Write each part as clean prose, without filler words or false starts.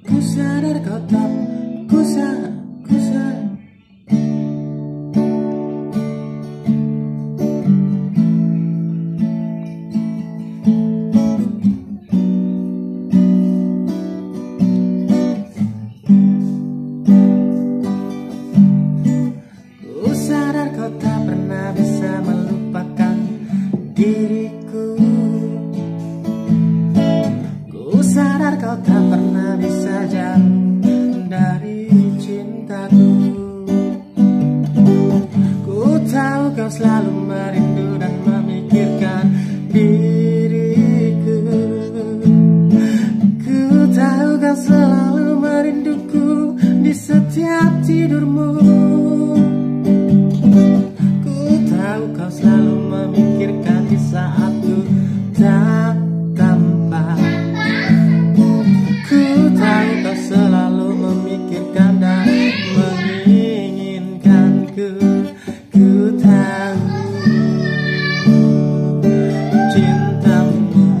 Ku sadar kau tak, ku sadar. Ku sadar kau tak pernah bisa melupakan diriku. Ku sadar kau tak pernah bisa jauh dari cintaku. Ku tahu kau selalu merindu dan memikirkan diriku. Ku tahu kau selalu merinduku di setiap tidurmu. Ku tahu kau selalu memikirkan di saat ku tak tampak. Ku tahu kau selalu memikirkan dan menginginkanku. Ku tahu cintamu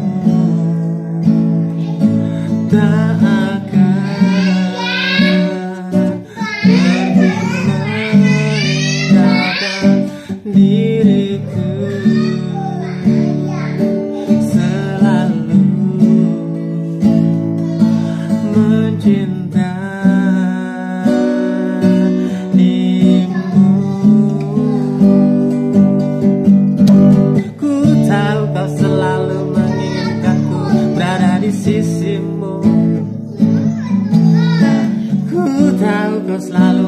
tak akan pergi meninggalkan diriku. Selalu mencintaimu. Ku tahu kau selalu menginginkanku berada di sisimu. Ku tahu kau selalu